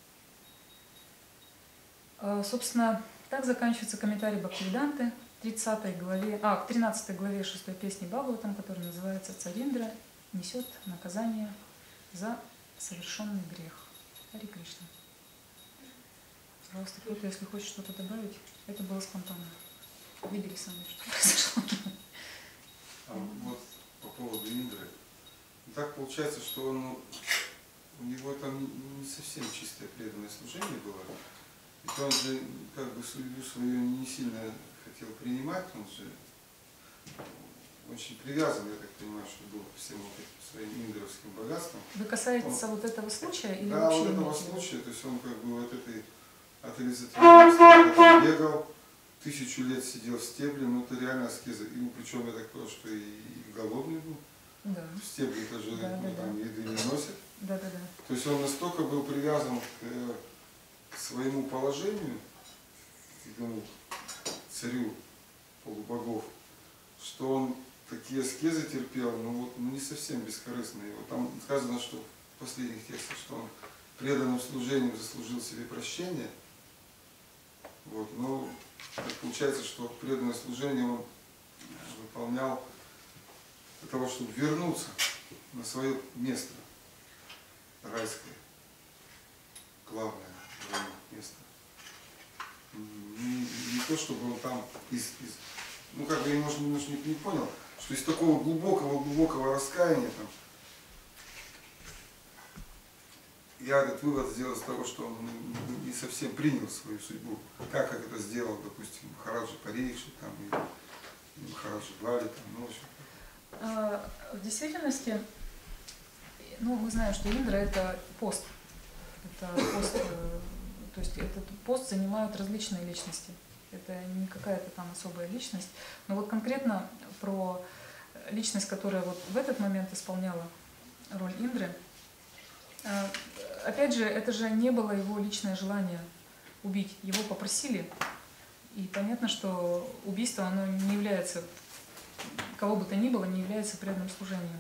Собственно, так заканчивается комментарий Бхактивиданты к 13 главе 6 песни Бхагаватам, которая называется «Царь Индра несет наказание за совершенный грех». Хари Кришна. Пожалуйста, кто-то, если хочет что-то добавить, это было спонтанно. Видели сами, что произошло. Вот по поводу Индры. Так получается, что у него там не совсем чистое преданное служение было. Ведь он же как бы судьбу свою не сильно хотел принимать, он же очень привязан, я так понимаю, что был к всем вот этим своим индровским богатствам. Вы касаетесь вот этого случая или да, вообще? Да, вот этого случая, то есть он как бы вот этой атеизатором бегал, 1000 лет сидел в стебле, но это реально аскеза. И причем я так понял, что и голодный был. Да. В стебле тоже там еды не носят. Да-да-да. То есть он настолько был привязан к своему положению, к этому царю полубогов, что он такие аскезы терпел, не совсем бескорыстные. Вот там сказано, что в последних текстах, что он преданным служением заслужил себе прощение. Вот, но так получается, что преданное служение он выполнял для того, чтобы вернуться на свое место райское, главное место. Не то, чтобы он там я, может, немножко не понял, что из такого глубокого раскаяния там, я этот вывод сделал из того, что он не совсем принял свою судьбу, как это сделал, допустим, Махараджа Парикшит там, или Махараджа Вали, там, в общем. В действительности, мы знаем, что Индра — это пост. Это пост, то есть этот пост занимают различные личности. Это не какая-то там особая личность. Но вот конкретно про личность, которая вот в этот момент исполняла роль Индры, опять же, это же не было его личное желание убить. Его попросили. И понятно, что убийство, оно не является, кого бы то ни было, не является преданным служением.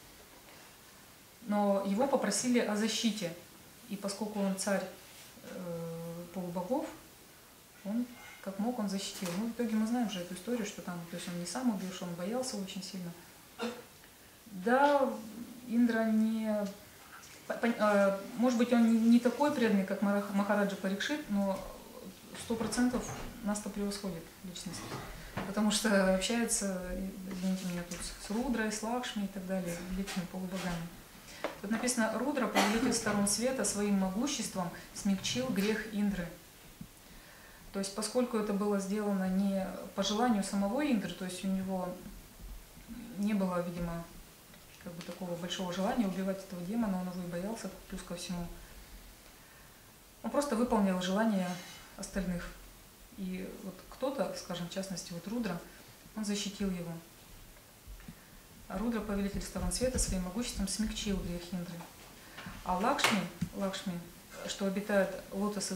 Но его попросили о защите. И поскольку он царь полубогов, он как мог, он защитил. В итоге мы знаем же эту историю, что там, то есть он не сам убил, что он боялся очень сильно. Да, Индра не... Может быть, он не такой преданный, как Махараджа Парикшит, но 100% нас-то превосходит личность. Потому что общается, извините меня, тут с Рудрой, с Лакшми и так далее, великими полубогами. Тут написано: Рудра, повелитель сторон света, своим могуществом смягчил грех Индры. То есть, поскольку это было сделано не по желанию самого Индры, то есть у него не было, видимо, такого большого желания убивать этого демона, он его и боялся, плюс ко всему. Он просто выполнил желание остальных. И вот кто-то, скажем, в частности, вот Рудра, он защитил его. А Рудра, повелитель сторон света, своим могуществом смягчил грех Индры. А Лакшми, что обитает в лотосовых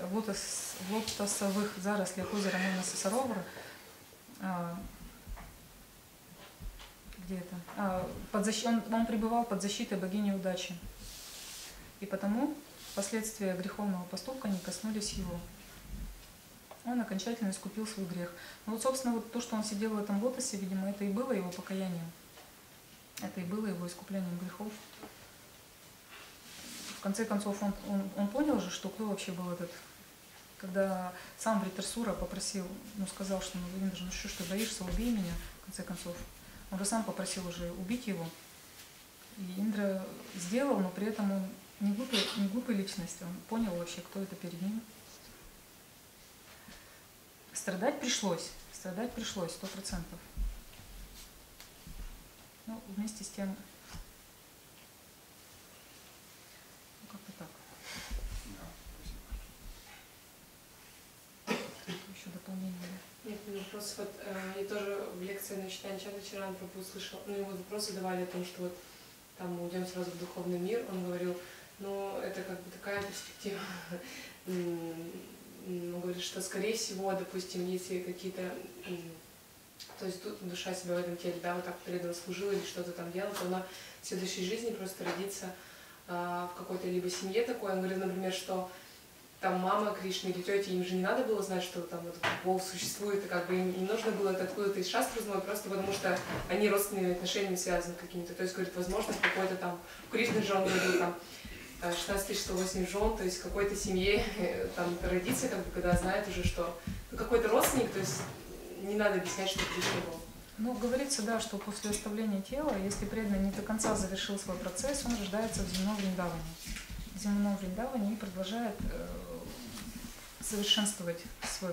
зарослях озера Манаса Саровара, где это? Он пребывал под защитой богини удачи. И потому последствия греховного поступка не коснулись его. Он окончательно искупил свой грех. Собственно, то, что он сидел в этом лотосе, видимо, это и было его покаянием. Это и было его искуплением грехов. В конце концов, он понял же, что кто вообще был этот. Когда сам Вритасура попросил, сказал, что Индра, что ж ты боишься, убей меня, в конце концов. Он же сам попросил уже убить его. И Индра сделал, но при этом он не глупая личность, он понял вообще, кто это перед ним. Страдать пришлось 100%. Вместе с тем, как-то так. Еще дополнение. Нет, вопрос, я тоже в лекции на читании Чанда Чаран Прабху услышала, ему вопросы давали о том, что там мы уйдем сразу в духовный мир, он говорил, это такая перспектива. Он говорит, что скорее всего, допустим, если какие-то, то есть душа себя в этом теле, вот так преданно служила или что-то там делала, то она в следующей жизни просто родится в какой-то либо семье такой. Он говорит, например, что там мама Кришны или тетя, им же не надо было знать, что там Бог существует, и им не нужно было это откуда-то из шастры узнать, просто потому что они родственными отношениями связаны какими-то. То есть, говорит, возможно, в какой-то там, у Кришны же он говорил там 16108 жен, то есть в какой-то семье там родиться, когда знает уже, что какой-то родственник, то есть не надо объяснять, что Кришна был. Говорится, да, что после оставления тела, если преданный не до конца завершил свой процесс, он рождается в земном Вриндаване. В земном Вриндаване и продолжает совершенствовать свое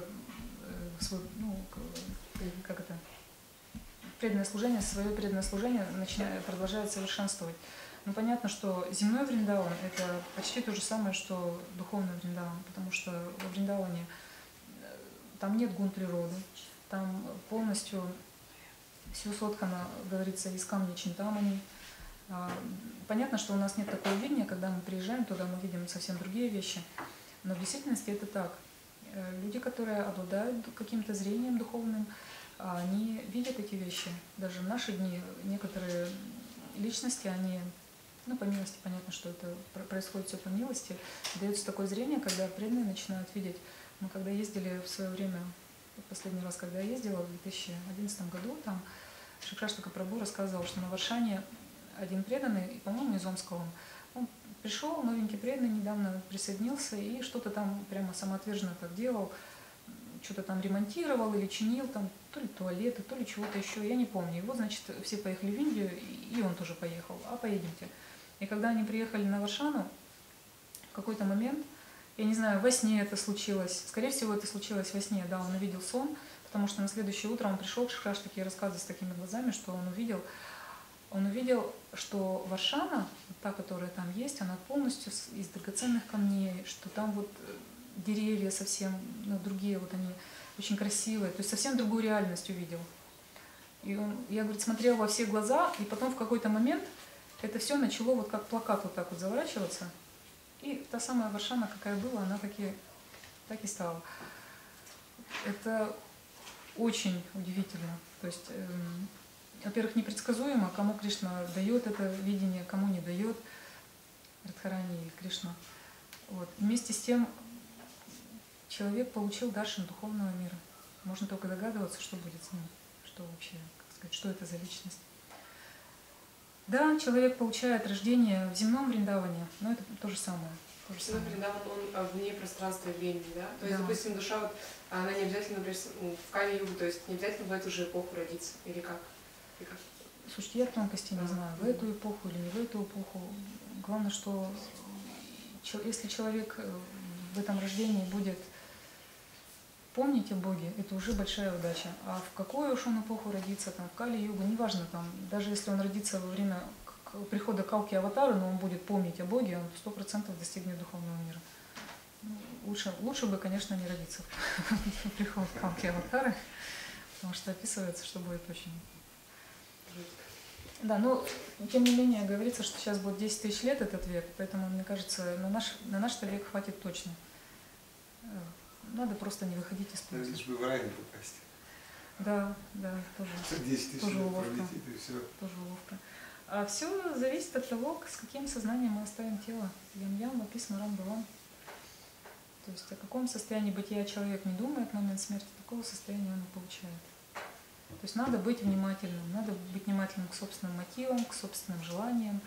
преданное служение продолжает совершенствовать. Понятно, что земной Вриндаван — это почти то же самое, что духовный Вриндаван, потому что во Вриндаване там нет гун природы, там полностью все соткано, говорится, из камня Чинтамани, понятно, что у нас нет такого видения, когда мы приезжаем туда, мы видим совсем другие вещи. Но в действительности это так. Люди, которые обладают каким-то зрением духовным, они видят эти вещи. Даже в наши дни некоторые личности, они, ну, по милости, понятно, что это происходит все по милости, дается такое зрение, когда преданные начинают видеть. Мы когда ездили в свое время, последний раз, когда я ездила, в 2011 году, там Шикшаштака Прабху рассказывал, что на Варшане один преданный, по-моему, из Омского, он пришел, новенький преданный, недавно присоединился и что-то там прямо самоотверженно так делал, что-то там ремонтировал или чинил, там то ли туалеты, то ли чего-то еще, я не помню. И вот, значит, все поехали в Индию, и он тоже поехал, а поедемте. И когда они приехали на Варшану, в какой-то момент, я не знаю, во сне это случилось, скорее всего, это случилось во сне, да, он увидел сон, потому что на следующее утро он пришел к Шикшаштаке и рассказывал с такими глазами, что он увидел, что Варшана, та, которая там есть, она полностью из драгоценных камней, что там вот деревья совсем, ну, другие, вот они очень красивые, то есть совсем другую реальность увидел. И я, говорит, смотрела во все глаза, и потом в какой-то момент это все начало вот как плакат вот так вот заворачиваться, и та самая Варшана, какая была, она так и стала. Это очень удивительно, то есть, во-первых, непредсказуемо, кому Кришна дает это видение, кому не дает, Радхарани или Кришна. Вот. Вместе с тем человек получил даршан духовного мира. Можно только догадываться, что будет с ним, что вообще, как сказать, что это за личность. Да, человек получает рождение в земном Вриндаване, но это то же самое. Земной Вриндаван, он вне пространства и времени, да? То есть, допустим, душа, вот, она не обязательно, например, в Кали-югу, то есть не обязательно в эту же эпоху родиться, или как? Слушайте, я тонкости не знаю, в эту эпоху или не в эту эпоху. Главное, что если человек в этом рождении будет помнить о Боге, это уже большая удача. А в какую уж он эпоху родится, там, в Кали-югу, неважно, там, даже если он родится во время прихода Калки Аватары, но он будет помнить о Боге, он 100% достигнет духовного мира. Лучше бы, конечно, не родиться в приход Калки Аватары, потому что описывается, что будет очень... Да, но тем не менее говорится, что сейчас будет 10 тысяч лет этот век, поэтому, мне кажется, на наш век хватит точно. Надо просто не выходить из пути. Лишь бы в рай не попасть. Да, тоже. 10 тысяч тоже лет уловка. пролетит, и все. Тоже уловка. А все зависит от того, с каким сознанием мы оставим тело. Ям-ям, написано рам-балам. То есть о каком состоянии бытия человек не думает в момент смерти, такого состояния он и получает. То есть надо быть внимательным к собственным мотивам, к собственным желаниям,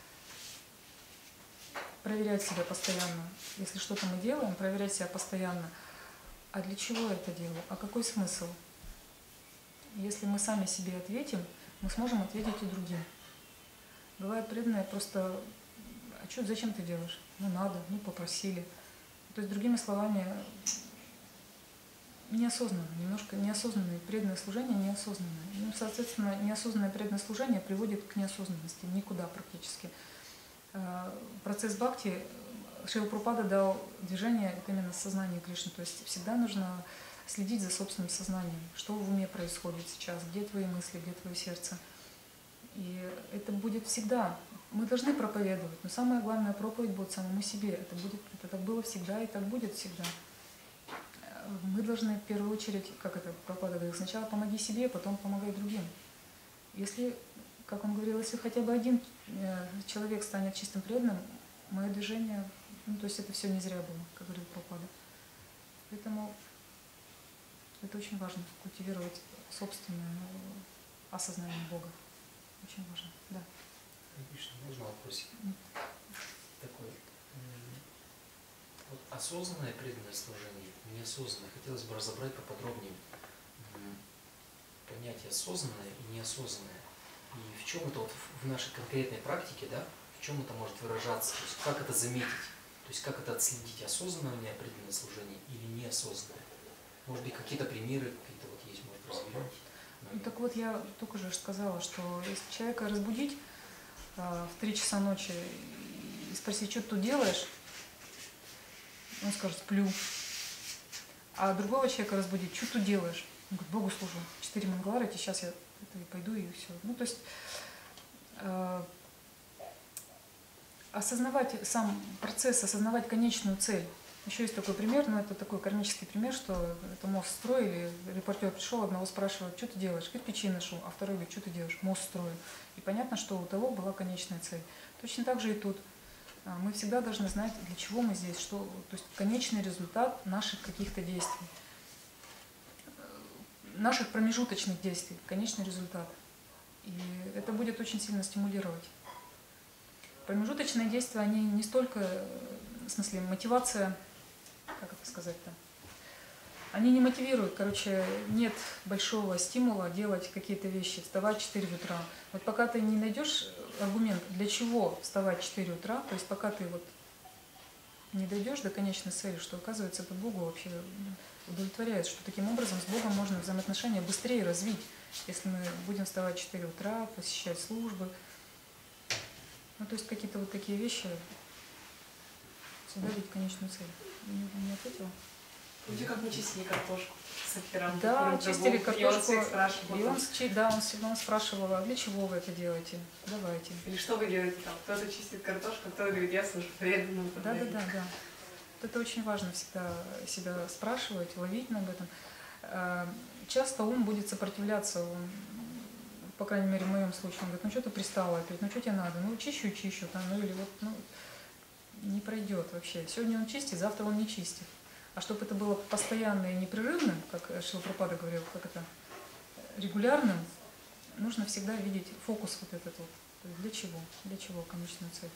проверять себя постоянно. Если что-то мы делаем, проверять себя постоянно. А для чего я это делаю? А какой смысл? Если мы сами себе ответим, мы сможем ответить и другим. Бывает преданное просто, зачем ты делаешь? Ну надо, попросили. То есть, другими словами, неосознанно, немножко неосознанное преданное служение неосознанное. Соответственно, неосознанное преданное служение приводит к неосознанности, никуда практически. Процесс бхакти, Шрила Прабхупада дал движение это именно сознание Кришны. То есть всегда нужно следить за собственным сознанием, что в уме происходит сейчас, где твои мысли, где твое сердце. И это будет всегда. Мы должны проповедовать, но самое главное, проповедь будет самому себе. Это так было всегда и так будет всегда. Мы должны в первую очередь, как это Прабхупада говорил, сначала помоги себе, потом помогай другим. Если, как он говорил, если хотя бы один человек станет чистым преданным, мое движение, то есть это все не зря было, как говорил Прабхупада. Поэтому это очень важно, культивировать собственное осознание Бога. Очень важно, да. Кришна, можно вопросик? Такой. Вот осознанное преданное служение, неосознанное. Хотелось бы разобрать поподробнее понятие осознанное и неосознанное. И в чем это вот в нашей конкретной практике, да, в чем это может выражаться, то есть как это заметить, то есть как это отследить, осознанное преданное служение или неосознанное. Может быть, какие-то примеры, какие-то вот есть, может, разберете. Так вот, я только же сказала, что если человека разбудить в 3 часа ночи и спросить, что ты тут делаешь, он скажет, сплю. А другого человека разбудить, что ты тут делаешь? Он говорит, Богу служу. 4 мангалары, сейчас я пойду и все. То есть осознавать сам процесс, осознавать конечную цель. Еще есть такой пример, но это такой кармический пример, что это мост строили, репортер пришел, одного спрашивает, что ты делаешь? Кирпичи ношу, а второй говорит, что ты делаешь? Мост строю. И понятно, что у того была конечная цель. Точно так же и тут. Мы всегда должны знать, для чего мы здесь, что, то есть конечный результат наших каких-то действий, наших промежуточных действий, конечный результат. И это будет очень сильно стимулировать. Промежуточные действия, они не столько, в смысле, мотивация, как это сказать-то, они не мотивируют, короче, нет большого стимула делать какие-то вещи, вставать в 4 утра. Вот пока ты не найдешь аргумент, для чего вставать в 4 утра, то есть пока ты вот не дойдешь до конечной цели, что оказывается это Богу вообще удовлетворяет, что таким образом с Богом можно взаимоотношения быстрее развить, если мы будем вставать в 4 утра, посещать службы. Ну, то есть какие-то вот такие вещи всегда видеть конечную цель. Не ответила? Люди как мы чистили картошку с Акиром. Да, чистили картошку. И он всех спрашивал. И он спрашивал, а для чего вы это делаете? Давайте. Или что вы делаете там? Кто-то чистит картошку, кто-то говорит, я служу преданным. Да. Вот это очень важно всегда себя спрашивать, ловить на этом. Часто ум будет сопротивляться, он, по крайней мере в моем случае, он говорит, ну что ты пристала опять, ну что тебе надо, ну чищу, там, ну или вот, ну не пройдет вообще. Сегодня он чистит, завтра он не чистит. А чтобы это было постоянно и непрерывным, как Шрила Прабхупада говорил, как это регулярным, нужно всегда видеть фокус вот этот вот. То есть для чего конечная цель.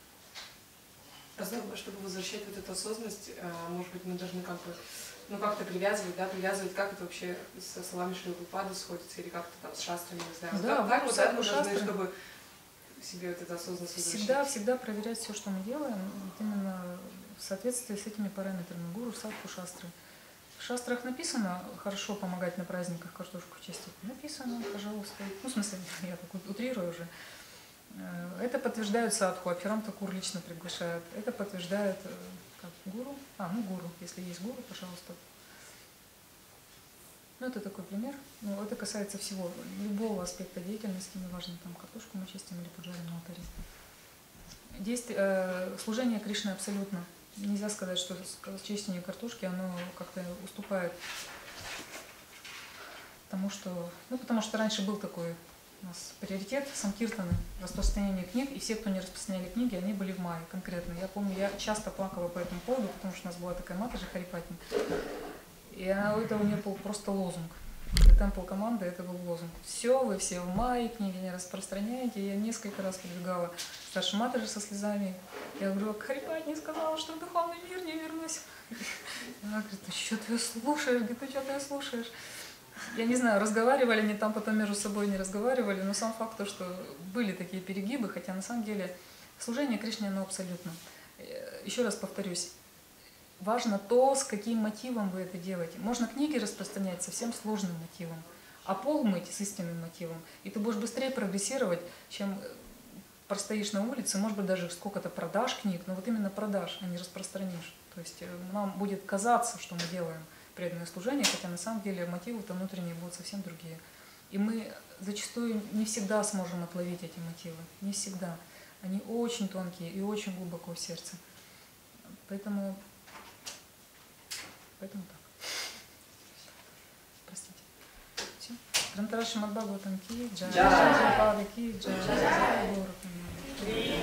Чтобы возвращать вот эту осознанность, может быть, мы должны как-то привязывать, как это вообще со словами Шрилы Прабхупады сходится, или как-то там с шастрами, не знаю. Да, как вот это мы должны, чтобы себе вот эту осознанность возвращать? Всегда проверять все, что мы делаем, вот именно в соответствии с этими параметрами. Гуру, садху, шастры. В шастрах написано хорошо помогать на праздниках картошку чистить. Написано, пожалуйста. Ну, в смысле, я так утрирую уже. Это подтверждает садху, Абхирам Такур лично приглашает. Это подтверждает как, гуру. Гуру. Если есть гуру, пожалуйста. Ну, это такой пример. Ну, это касается всего, любого аспекта деятельности, неважно, там картошку мы чистим или поджарим на алтаре. Служение Кришне абсолютно. Нельзя сказать, что чистение картошки, оно как-то уступает тому, что... Ну, потому что раньше был такой у нас приоритет санкиртаны, распространение книг, и все, кто не распространяли книги, они были в мае конкретно. Я помню, я часто плакала по этому поводу, потому что у нас была такая Матаджи Харипатни, и это у нее был просто лозунг. Темпл команды, это был лозунг. Вы все в мае, книги не распространяете. Я несколько раз подвигала старшей Матаджи со слезами. Я говорю, Харипатни сказала, что в духовный мир не вернусь. Она говорит, ты что ты слушаешь? Говорит, ты что ты слушаешь? Я не знаю, разговаривали они там потом между собой, не разговаривали, но сам факт, то, что были такие перегибы, хотя на самом деле служение Кришне, оно абсолютно. Еще раз повторюсь, важно то, с каким мотивом вы это делаете. Можно книги распространять совсем сложным мотивом, а пол мыть с истинным мотивом. И ты будешь быстрее прогрессировать, чем простоишь на улице, может быть, даже сколько-то продашь книг, но вот именно продашь, а не распространишь. То есть нам будет казаться, что мы делаем преданное служение, хотя на самом деле мотивы-то внутренние будут совсем другие. И мы зачастую не всегда сможем отловить эти мотивы. Не всегда. Они очень тонкие и очень глубоко в сердце. Поэтому так. Простите. Все. Грантараш Шримад Бхагаватам ки джай, Прабхупада ки джай,